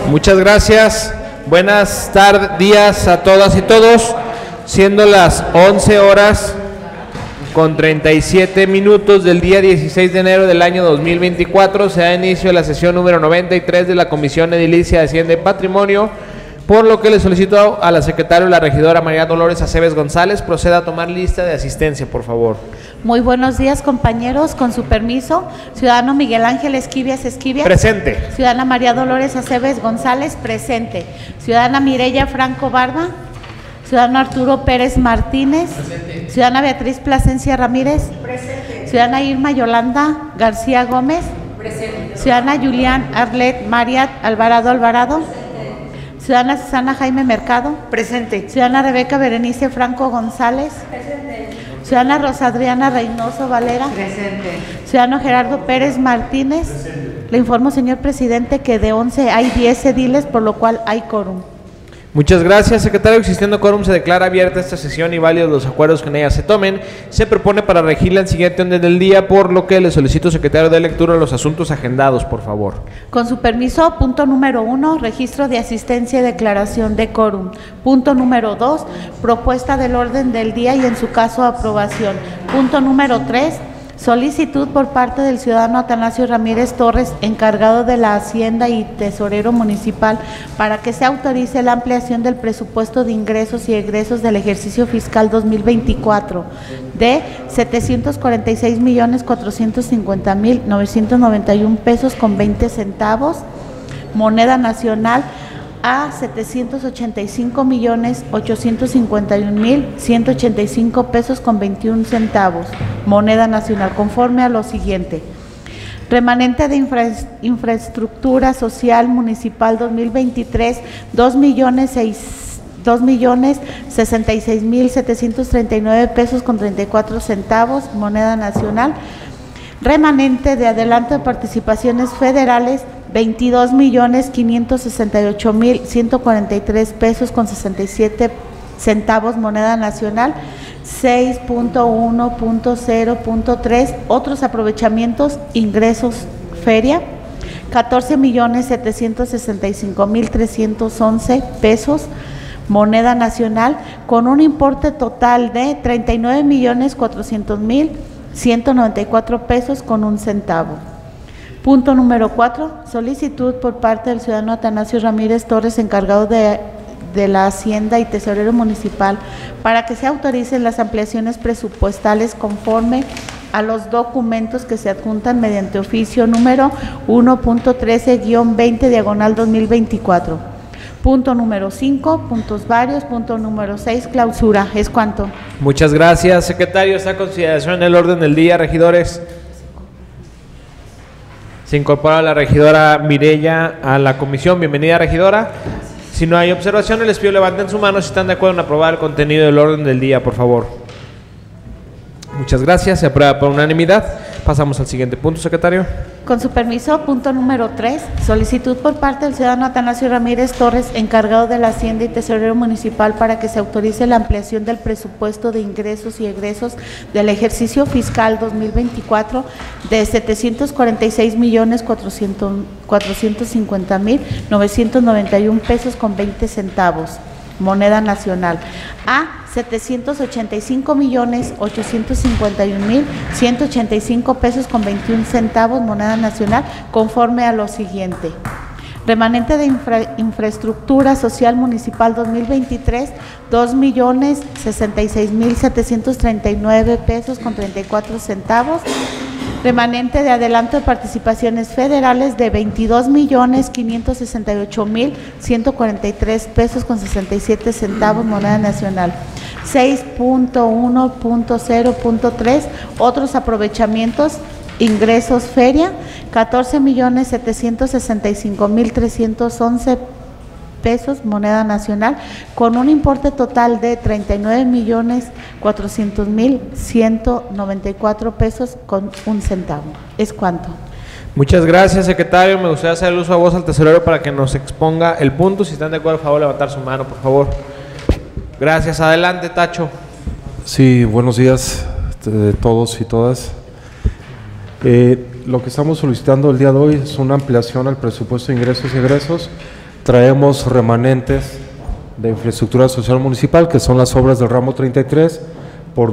Muchas gracias. Buenas días a todas y todos. Siendo las 11 horas con 37 minutos del día 16 de enero del año 2024, se da inicio a la sesión número 93 de la Comisión Edilicia de Hacienda y Patrimonio, por lo que le solicito a la secretaria la regidora María Dolores Aceves González proceda a tomar lista de asistencia, por favor. Muy buenos días, compañeros. Con su permiso, ciudadano Miguel Ángel Esquivias. Presente. Ciudadana María Dolores Aceves González. Presente. Ciudadana Mireya Franco Barba. Ciudadano Arturo Pérez Martínez. Presente. Ciudadana Beatriz Plasencia Ramírez. Presente. Ciudadana Irma Yolanda García Gómez. Presente. Ciudadana Julián Arlet Mariat Alvarado Alvarado. Presente. Ciudadana Susana Jaime Mercado. Presente. Ciudadana Rebeca Berenice Franco González. Presente. Ciudadana Rosa Adriana Reynoso Valera. Presente. Ciudadano Gerardo Pérez Martínez. Presente. Le informo, señor presidente, que de 11 hay 10 ediles, por lo cual hay quórum. Muchas gracias, secretario. Existiendo quórum, se declara abierta esta sesión y válidos los acuerdos que en ella se tomen. Se propone para regirla el siguiente orden del día, por lo que le solicito, secretario, de lectura los asuntos agendados, por favor. Con su permiso, punto número 1, registro de asistencia y declaración de quórum. Punto número 2, propuesta del orden del día y en su caso aprobación. Punto número 3, solicitud por parte del ciudadano Atanasio Ramírez Torres, encargado de la Hacienda y tesorero municipal, para que se autorice la ampliación del presupuesto de ingresos y egresos del ejercicio fiscal 2024 de 746,450,991 pesos con 20 centavos, moneda nacional, a 785,851,185 pesos con 21 centavos, moneda nacional, conforme a lo siguiente. Remanente de infraestructura social municipal 2023, 2,066,739 pesos con 34 centavos, moneda nacional. Remanente de adelanto de participaciones federales, 22,568,143 pesos con 67 centavos, moneda nacional. 6.1.0.3, otros aprovechamientos, ingresos, feria, 14,765,311 pesos, moneda nacional, con un importe total de 39,400,194 pesos con 1 centavo. Punto número 4, solicitud por parte del ciudadano Atanasio Ramírez Torres, encargado de la Hacienda y tesorero municipal, para que se autoricen las ampliaciones presupuestales conforme a los documentos que se adjuntan mediante oficio número 1.13-20/2024. Punto número 5, puntos varios. Punto número 6, clausura. ¿Es cuanto? Muchas gracias, secretario. Está a consideración el orden del día, regidores. Se incorpora la regidora Mireya a la comisión. Bienvenida, regidora. Si no hay observaciones, les pido levanten su mano si están de acuerdo en aprobar el contenido del orden del día, por favor. Muchas gracias. Se aprueba por unanimidad. Pasamos al siguiente punto, secretario. Con su permiso, punto número 3, solicitud por parte del ciudadano Atanasio Ramírez Torres, encargado de la Hacienda y tesorero municipal, para que se autorice la ampliación del presupuesto de ingresos y egresos del ejercicio fiscal 2024 de 746,450,991 pesos con 20 centavos, moneda nacional, a 785,851,185 pesos con 21 centavos, moneda nacional, conforme a lo siguiente. Remanente de infraestructura social municipal 2023, 2,066,739 pesos con 34 centavos. Remanente de adelanto de participaciones federales de 22,568,143 pesos con 67 centavos, moneda nacional. 6.1.0.3, otros aprovechamientos, ingresos, feria, 14,765,311 pesos, moneda nacional, con un importe total de 39,400,194 pesos con 1 centavo. ¿Es cuánto? Muchas gracias, secretario. Me gustaría hacer el uso a voz al tesorero para que nos exponga el punto. Si están de acuerdo, por favor, levantar su mano, por favor. Gracias. Adelante, Tacho. Sí, buenos días a todos y todas. Lo que estamos solicitando el día de hoy es una ampliación al presupuesto de ingresos y egresos traemos remanentes de infraestructura social municipal, que son las obras del ramo 33, por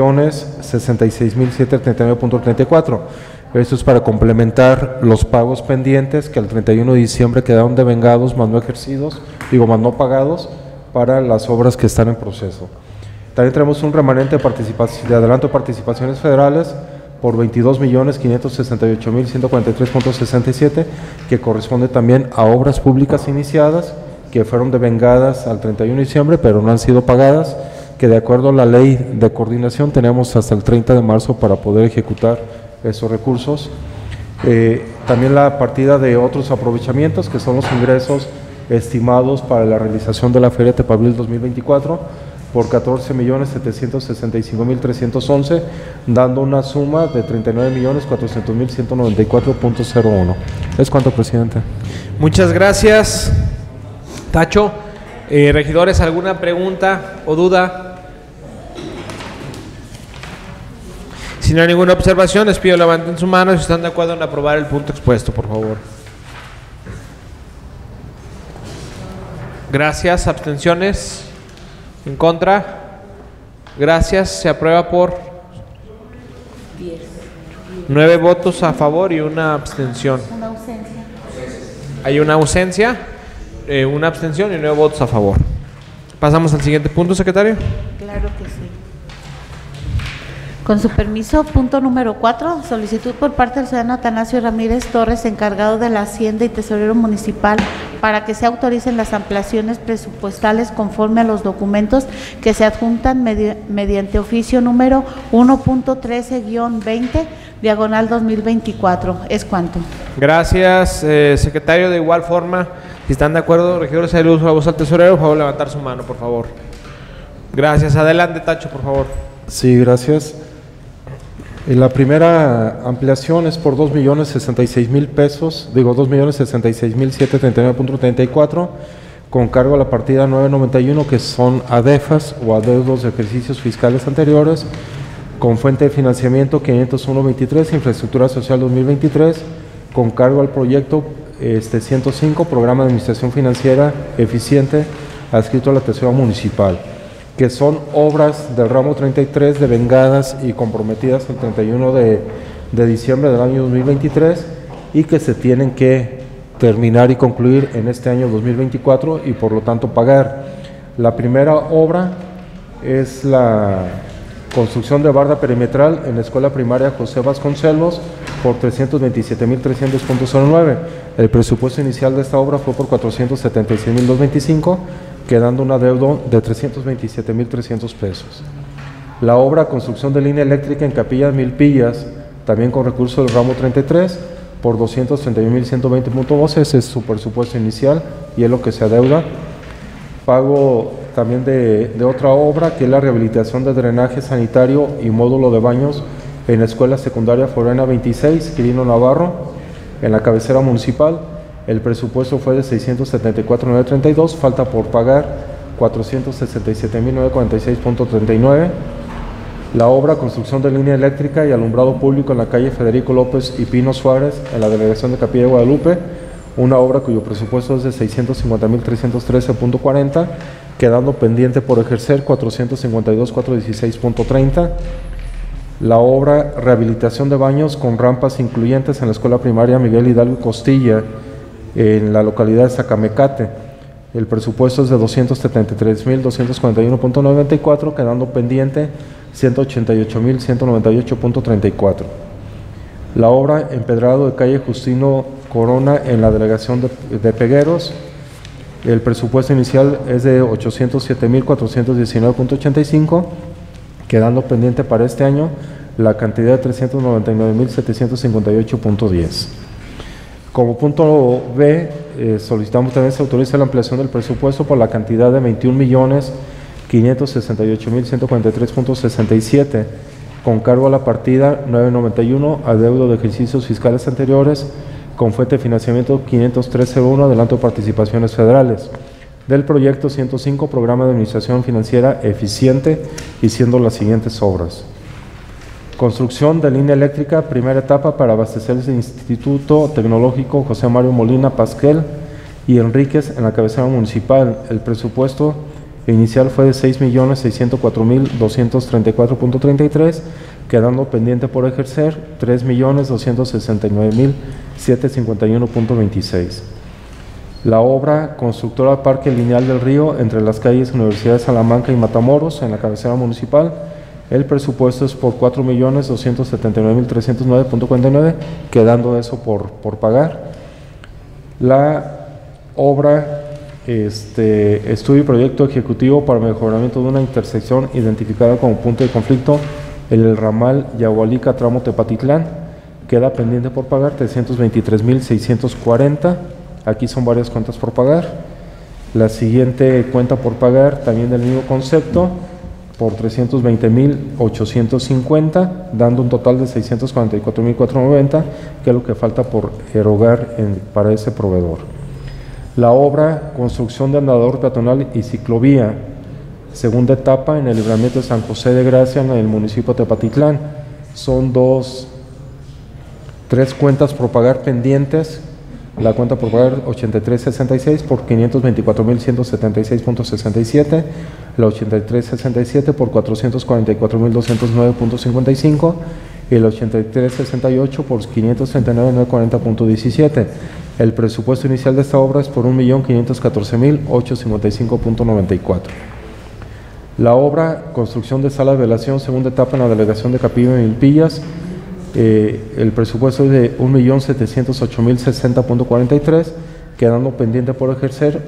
2,066,739.34. Esto es para complementar los pagos pendientes que al 31 de diciembre quedaron devengados, más no ejercidos, más no pagados, para las obras que están en proceso. También tenemos un remanente de adelanto de participaciones federales por 22,568,143.67, que corresponde también a obras públicas iniciadas que fueron devengadas al 31 de diciembre, pero no han sido pagadas, que de acuerdo a la ley de coordinación tenemos hasta el 30 de marzo para poder ejecutar esos recursos. También la partida de otros aprovechamientos, que son los ingresos estimados para la realización de la Feria Tepabril 2024, por 14,765,311, dando una suma de 39,400,194.01. ¿Es cuánto, presidente? Muchas gracias, Tacho. Regidores, ¿alguna pregunta o duda? Si no hay ninguna observación, les pido levanten su mano si están de acuerdo en aprobar el punto expuesto, por favor. Gracias. ¿Abstenciones? ¿En contra? Gracias. Se aprueba por 9 votos a favor y una abstención. Una ausencia. Hay una ausencia, una abstención y 9 votos a favor. Pasamos al siguiente punto, secretario. Claro que sí. Con su permiso, punto número 4, solicitud por parte del ciudadano Atanasio Ramírez Torres, encargado de la Hacienda y Tesorero Municipal, para que se autoricen las ampliaciones presupuestales conforme a los documentos que se adjuntan mediante oficio número 1.13-20, diagonal 2024. ¿Es cuánto? Gracias, secretario. De igual forma, si están de acuerdo, regidores, hay uso de la voz al tesorero, por favor, levantar su mano, por favor. Gracias. Adelante, Tacho, por favor. Sí, gracias. La primera ampliación es por 2,066,000 pesos, 2,066,739.34, con cargo a la partida 991, que son adefas o adeudos de ejercicios fiscales anteriores, con fuente de financiamiento 501.23, infraestructura social 2023, con cargo al proyecto 105, programa de administración financiera eficiente, adscrito a la Tesorería Municipal, que son obras del ramo 33 devengadas y comprometidas el 31 de diciembre del año 2023 y que se tienen que terminar y concluir en este año 2024 y por lo tanto pagar. La primera obra es la construcción de barda perimetral en la escuela primaria José Vasconcelos por 327,300.09. El presupuesto inicial de esta obra fue por 476,225, quedando un adeudo de 327,300 pesos. La obra construcción de línea eléctrica en Capilla Milpillas, también con recurso del ramo 33, por 231,120.12, ese es su presupuesto inicial y es lo que se adeuda. Pago también de otra obra, que es la rehabilitación de drenaje sanitario y módulo de baños en la Escuela Secundaria Forena 26, Quirino Navarro, en la cabecera municipal. El presupuesto fue de 674,932, falta por pagar 467,946.39. La obra construcción de línea eléctrica y alumbrado público en la calle Federico López y Pino Suárez, en la delegación de Capilla de Guadalupe, una obra cuyo presupuesto es de 650,313.40, quedando pendiente por ejercer 452,416.30. La obra rehabilitación de baños con rampas incluyentes en la escuela primaria Miguel Hidalgo y Costilla, en la localidad de Zacamecate. El presupuesto es de 273,241.94, quedando pendiente 188,198.34. La obra empedrado de calle Justino Corona en la delegación de Pegueros. El presupuesto inicial es de 807,419.85, quedando pendiente para este año la cantidad de 399,758.10. Como punto B, solicitamos también se autorice la ampliación del presupuesto por la cantidad de 21,568,143.67, con cargo a la partida 991, adeudo de ejercicios fiscales anteriores, con fuente de financiamiento 50301, adelanto de participaciones federales, del proyecto 105, programa de administración financiera eficiente, y siendo las siguientes obras. Construcción de línea eléctrica, primera etapa para abastecer el Instituto Tecnológico José Mario Molina Pasquel, y Enríquez en la cabecera municipal. El presupuesto inicial fue de 6.604.234.33, quedando pendiente por ejercer 3.269.751.26. La obra constructora Parque Lineal del Río entre las calles Universidad de Salamanca y Matamoros en la cabecera municipal. El presupuesto es por 4.279.309.49, quedando eso por pagar. La obra estudio y proyecto ejecutivo para mejoramiento de una intersección identificada como punto de conflicto en el ramal Yahualica tramo Tepatitlán, queda pendiente por pagar 323.640. Aquí son varias cuentas por pagar. La siguiente cuenta por pagar, también del mismo concepto, por 320.850, dando un total de 644.490, que es lo que falta por erogar para ese proveedor. La obra, construcción de andador peatonal y ciclovía, segunda etapa en el libramiento de San José de Gracia en el municipio de Tepatitlán. Son tres cuentas por pagar pendientes. La cuenta por pagar 8366 por 524.176.67, la 8367 por 444.209.55 y la 8368 por 539.940.17. El presupuesto inicial de esta obra es por 1.514.855.94. La obra, construcción de sala de velación, segunda etapa en la delegación de Capilla y Milpillas. El presupuesto es de 1.708.060.43, quedando pendiente por ejercer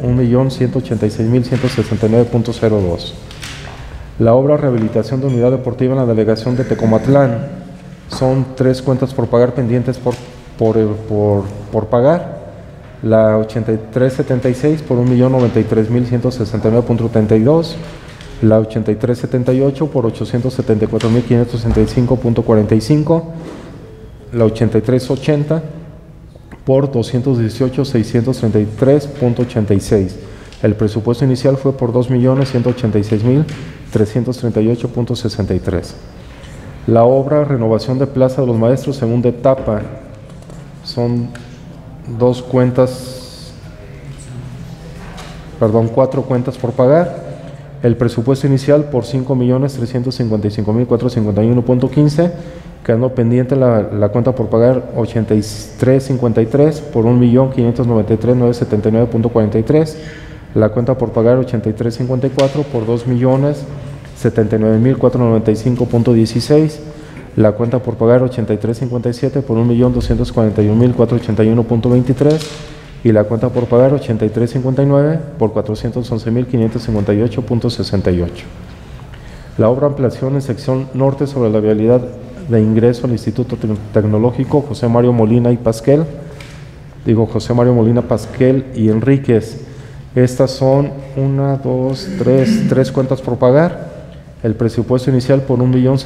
1.186.169.02. La obra rehabilitación de unidad deportiva en la delegación de Tecomatlán, son tres cuentas por pagar pendientes por pagar. La 8376 por 1.093.169.32, la 8378 por 874.565.45, la 8380 por 218.633.86. El presupuesto inicial fue por 2.186.338.63. La obra renovación de Plaza de los Maestros, segunda etapa, son cuatro cuentas por pagar. El presupuesto inicial por 5.355.451.15, quedando pendiente la cuenta por pagar 8353 por 1.593.979.43, la cuenta por pagar 8354 por 2.079.495.16, la cuenta por pagar 8357 por 1.241.481.23 y la cuenta por pagar 8359 por 411.558.68. La obra ampliación en sección norte sobre la vialidad de ingreso al Instituto Tecnológico José Mario Molina Pasquel y Enríquez. Estas son tres cuentas por pagar. El presupuesto inicial por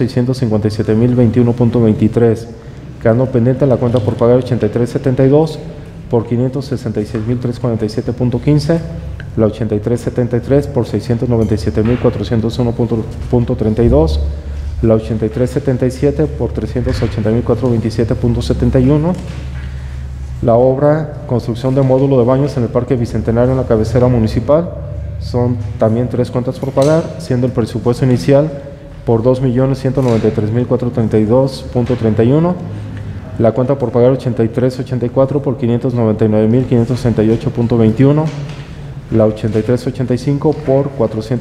1.657.021.23, quedando pendiente la cuenta por pagar 8372 por 566.347.15, la 8373 por 697.401.32, la 8377 por 380.427.71. La obra construcción de módulo de baños en el Parque Bicentenario en la cabecera municipal, son también tres cuentas por pagar, siendo el presupuesto inicial por 2.193.432.31, la cuenta por pagar 8384 por 599.568.21, la 8385 por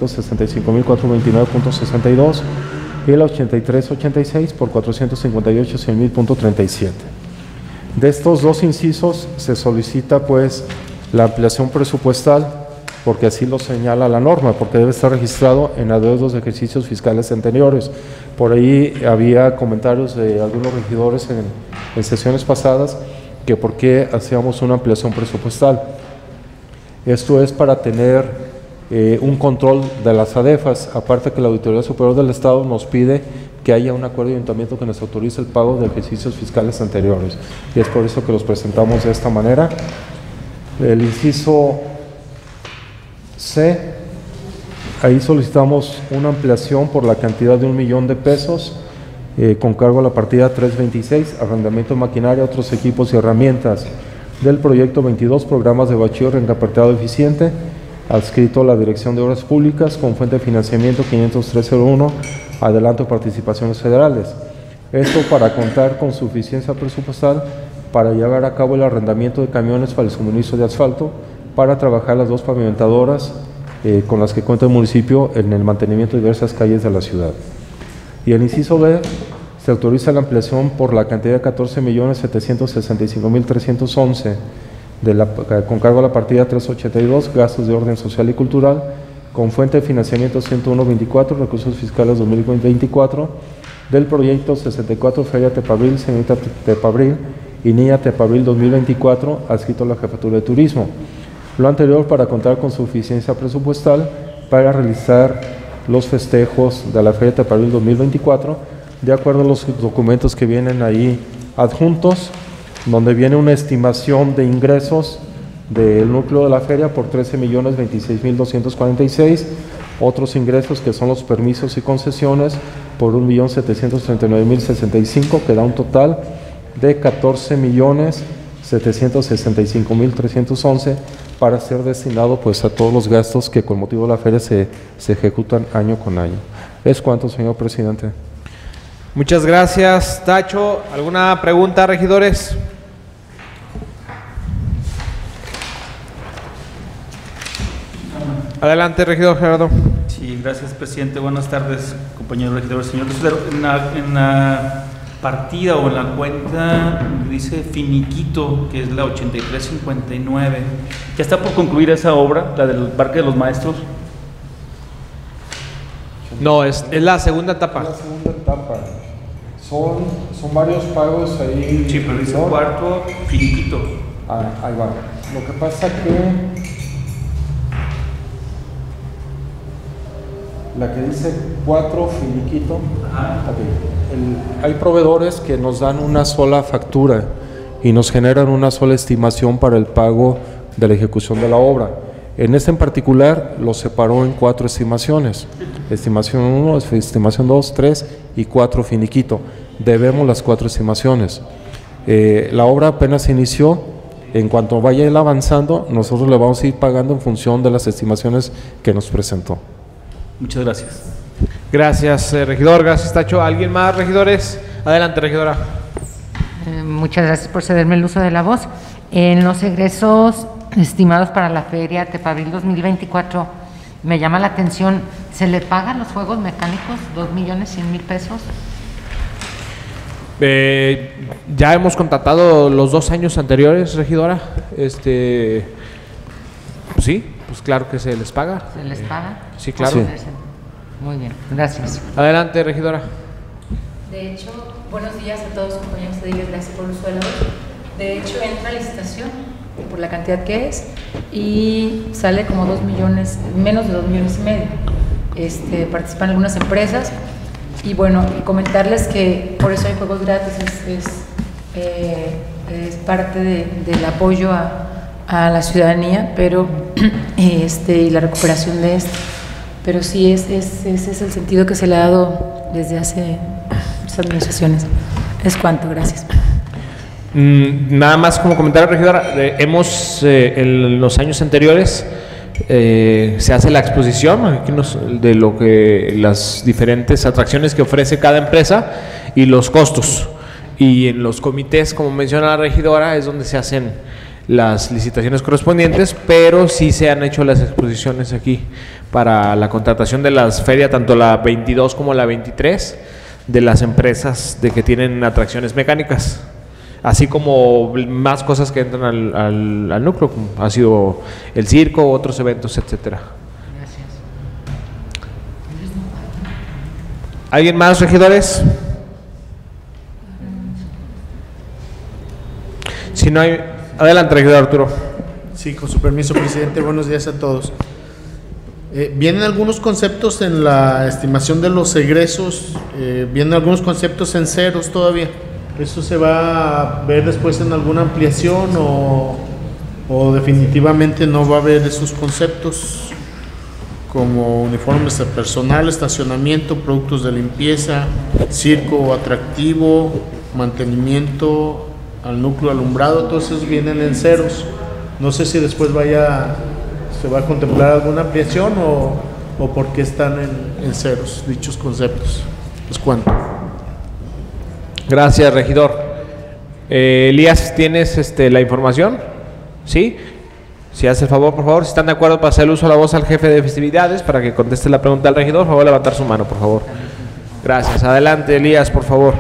465.429.62 y la 8386 por 458.100.37. De estos dos incisos se solicita pues la ampliación presupuestal, porque así lo señala la norma, porque debe estar registrado en adeudos de ejercicios fiscales anteriores. Por ahí había comentarios de algunos regidores en sesiones pasadas que por qué hacíamos una ampliación presupuestal. Esto es para tener un control de las ADEFAS, aparte que la Auditoría Superior del Estado nos pide que haya un acuerdo de ayuntamiento que nos autorice el pago de ejercicios fiscales anteriores, y es por eso que los presentamos de esta manera. El inciso C, ahí solicitamos una ampliación por la cantidad de 1 millón de pesos con cargo a la partida 326, arrendamiento de maquinaria, otros equipos y herramientas. del proyecto 22, programas de bachiller reencarpetado eficiente, adscrito a la Dirección de Obras Públicas con fuente de financiamiento 50301, adelanto de participaciones federales. Esto para contar con suficiencia presupuestal para llevar a cabo el arrendamiento de camiones para el suministro de asfalto, para trabajar las 2 pavimentadoras con las que cuenta el municipio en el mantenimiento de diversas calles de la ciudad. Y el inciso B, se autoriza la ampliación por la cantidad de 14.765.311 con cargo a la partida 382, gastos de orden social y cultural, con fuente de financiamiento 101.24, recursos fiscales 2024, del proyecto 64 Feria Tepabril, Señorita Tepabril y Niña Tepabril 2024, adscrito a la Jefatura de Turismo. Lo anterior para contar con suficiencia presupuestal para realizar los festejos de la Feria Tepabril 2024, de acuerdo a los documentos que vienen ahí adjuntos, donde viene una estimación de ingresos del núcleo de la feria por 13.026.246, otros ingresos que son los permisos y concesiones por 1.739.065, que da un total de 14.765.311 para ser destinado pues a todos los gastos que con motivo de la feria se ejecutan año con año. ¿Es cuánto, señor presidente? Muchas gracias, Tacho. ¿Alguna pregunta, regidores? Adelante, regidor Gerardo. Sí, gracias, presidente. Buenas tardes, compañeros regidores. Señor tesorero, en la partida o en la cuenta dice finiquito, que es la 8359. ¿Ya está por concluir esa obra, la del Parque de los Maestros? No, es la segunda etapa. La segunda etapa. Son varios pagos ahí. Sí, pero dice cuarto finiquito. Ahí va. Lo que pasa que la que dice 4 finiquito, okay. Hay proveedores que nos dan una sola factura y nos generan una sola estimación para el pago de la ejecución de la obra. En este en particular lo separó en 4 estimaciones. Estimación 1, estimación 2, 3 y 4 finiquito. Debemos las 4 estimaciones. La obra apenas inició. En cuanto vaya él avanzando, nosotros le vamos a ir pagando en función de las estimaciones que nos presentó. Muchas gracias. Gracias, regidor. Gracias, Tacho. ¿Alguien más, regidores? Adelante, regidora. Muchas gracias por cederme el uso de la voz. En los egresos estimados para la Feria Tepabril 2024, me llama la atención, ¿se le pagan los juegos mecánicos 2.100.000 pesos? Ya hemos contratado los 2 años anteriores, regidora. Sí, pues claro que se les paga. ¿Se les paga? Sí, claro. Sí. Muy bien, gracias. Adelante, regidora. De hecho, buenos días a todos, compañeros de Gracias por el uso de la voz. De hecho, entra a licitación por la cantidad que es y sale como 2 millones, menos de 2,5 millones. Participan algunas empresas y bueno, comentarles que por eso hay juegos gratis, es parte del apoyo a la ciudadanía, pero y la recuperación de esto. Pero sí, ese es el sentido que se le ha dado desde hace muchas administraciones. Es cuanto, gracias. Nada más como comentario, regidora, hemos en los años anteriores se hace la exposición de lo que las diferentes atracciones que ofrece cada empresa y los costos, y en los comités, como menciona la regidora, es donde se hacen las licitaciones correspondientes, pero sí se han hecho las exposiciones aquí para la contratación de las ferias, tanto la 22 como la 23, de las empresas de que tienen atracciones mecánicas, así como más cosas que entran al núcleo, como ha sido el circo, otros eventos, etcétera. Gracias. ¿Alguien más, regidores? Si no hay... Adelante, regidor Arturo. Sí, con su permiso, presidente. Buenos días a todos. Vienen algunos conceptos en la estimación de los egresos, vienen algunos conceptos en ceros todavía. ¿Eso se va a ver después en alguna ampliación o definitivamente no va a haber esos conceptos como uniformes de personal, estacionamiento, productos de limpieza, circo atractivo, mantenimiento al núcleo alumbrado, todos esos vienen en ceros. No sé si después se va a contemplar alguna ampliación o por qué están en ceros dichos conceptos. Es cuánto. Gracias, regidor. Elías, ¿tienes la información? ¿Sí? Si hace el favor, por favor, si están de acuerdo, pasar el uso de la voz al jefe de festividades para que conteste la pregunta al regidor. Por favor, levantar su mano, por favor. Gracias. Adelante, Elías, por favor.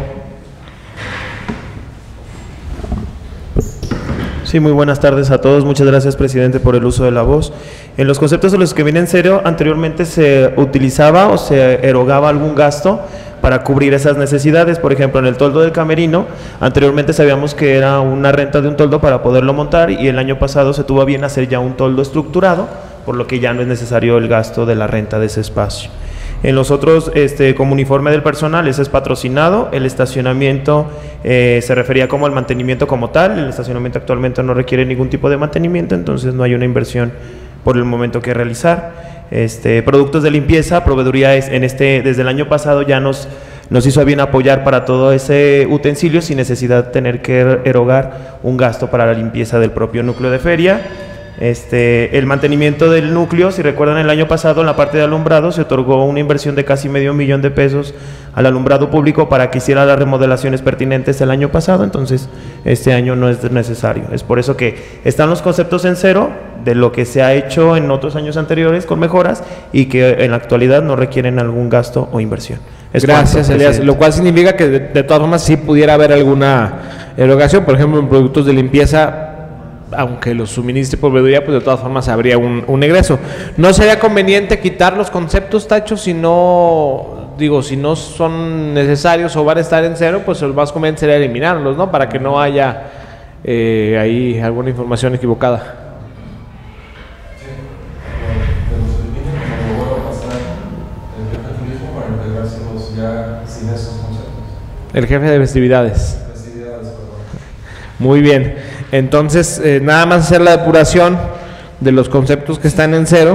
Sí, muy buenas tardes a todos. Muchas gracias, presidente, por el uso de la voz. En los conceptos de los que vienen en serio, anteriormente se utilizaba o se erogaba algún gasto para cubrir esas necesidades. Por ejemplo, en el toldo del camerino, anteriormente sabíamos que era una renta de un toldo para poderlo montar, y el año pasado se tuvo a bien hacer ya un toldo estructurado, por lo que ya no es necesario el gasto de la renta de ese espacio. En los otros, como uniforme del personal, ese es patrocinado. El estacionamiento se refería como al mantenimiento como tal. El estacionamiento actualmente no requiere ningún tipo de mantenimiento, entonces no hay una inversión por el momento que realizar. Productos de limpieza, proveeduría desde el año pasado ya nos hizo a bien apoyar para todo ese utensilio sin necesidad de tener que erogar un gasto para la limpieza del propio núcleo de feria. El mantenimiento del núcleo, si recuerdan, el año pasado en la parte de alumbrado se otorgó una inversión de casi $500,000 de pesos al alumbrado público para que hiciera las remodelaciones pertinentes el año pasado, entonces este año no es necesario. Es por eso que están los conceptos en cero de lo que se ha hecho en otros años anteriores con mejoras y que en la actualidad no requieren algún gasto o inversión. Gracias, Elías. Lo cual significa que de todas formas sí pudiera haber alguna erogación, por ejemplo, en productos de limpieza. Aunque los suministre por proveeduría, pues de todas formas habría un egreso. ¿No sería conveniente quitar los conceptos, Tacho, si no son necesarios o van a estar en cero? Pues lo más conveniente sería eliminarlos, ¿no? Para que no haya ahí alguna información equivocada. El jefe de festividades. Muy bien. Entonces, nada más hacer la depuración de los conceptos que están en cero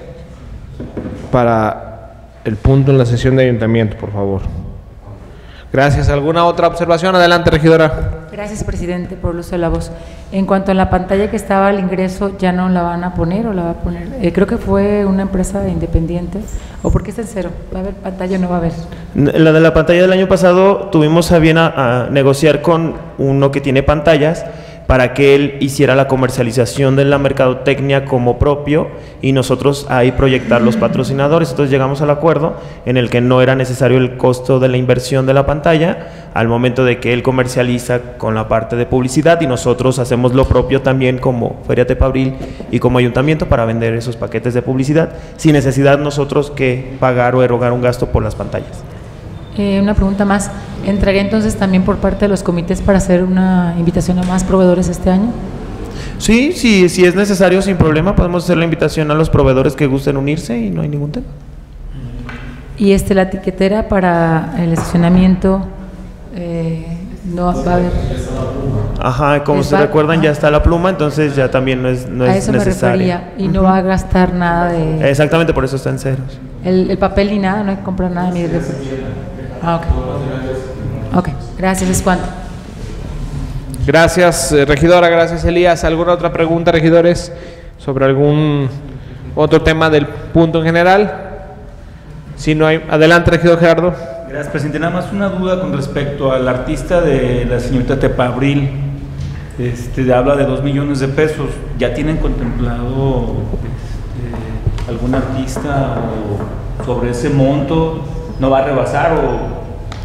para el punto en la sesión de ayuntamiento, por favor. Gracias. ¿Alguna otra observación? Adelante, regidora. Gracias, presidente, por el uso de la voz. En cuanto a la pantalla que estaba al ingreso, ¿ya no la van a poner o la va a poner? Creo que fue una empresa independiente. ¿O por qué está en cero? ¿Va a haber pantalla o no va a haber? La de la pantalla del año pasado tuvimos a bien a negociar con uno que tiene pantallas para que él hiciera la comercialización de la mercadotecnia como propio y nosotros ahí proyectar los patrocinadores. Entonces llegamos al acuerdo en el que no era necesario el costo de la inversión de la pantalla al momento de que él comercializa con la parte de publicidad y nosotros hacemos lo propio también como Feria Tepabril y como ayuntamiento para vender esos paquetes de publicidad sin necesidad nosotros que pagar o erogar un gasto por las pantallas. Una pregunta más, ¿entraría entonces también por parte de los comités para hacer una invitación a más proveedores este año? Sí, si es necesario, sin problema, podemos hacer la invitación a los proveedores que gusten unirse y no hay ningún tema. Y la etiquetera para el estacionamiento, no va a haber. Ajá, como se recuerdan, ya está la pluma, entonces ya también no es a eso necesaria. Me refería, y no va a gastar nada de. Exactamente, por eso está en ceros. El papel ni nada, no hay que comprar nada ni de. Ah, ok, gracias, es cuanto. Gracias, regidora, gracias, Elías. ¿Alguna otra pregunta, regidores, sobre algún otro tema del punto en general? Si no hay, adelante, regidor Gerardo. Gracias, presidente. Nada más una duda con respecto al artista de la señorita Tepabril. Habla de 2 millones de pesos. ¿Ya tienen contemplado algún artista sobre ese monto? ¿No va a rebasar o...?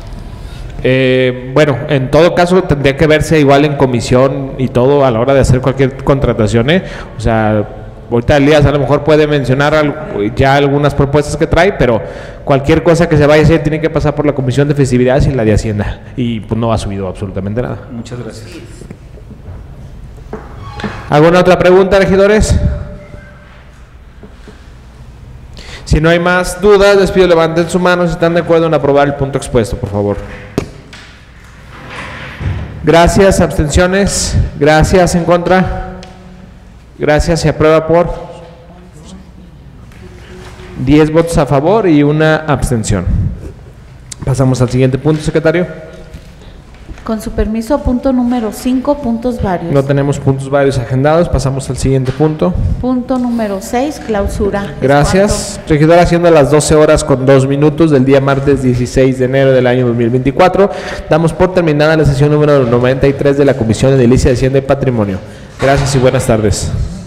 Bueno, en todo caso tendría que verse igual en comisión y todo a la hora de hacer cualquier contratación, O sea, ahorita Elías a lo mejor puede mencionar ya algunas propuestas que trae, pero cualquier cosa que se vaya a hacer tiene que pasar por la comisión de festividades y la de Hacienda, y pues no ha subido absolutamente nada. Muchas gracias. ¿Alguna otra pregunta, regidores? Si no hay más dudas, les pido levanten su mano si están de acuerdo en aprobar el punto expuesto, por favor. Gracias, abstenciones. Gracias, en contra. Gracias, se aprueba por 10 votos a favor y una abstención. Pasamos al siguiente punto, secretario. Con su permiso, punto número 5, puntos varios. No tenemos puntos varios agendados, pasamos al siguiente punto. Punto número 6, clausura. Gracias. Regidora, siendo las 12 horas con 2 minutos del día martes 16 de enero del año 2024, damos por terminada la sesión número 93 de la Comisión de Edilicia, Hacienda y Patrimonio. Gracias y buenas tardes.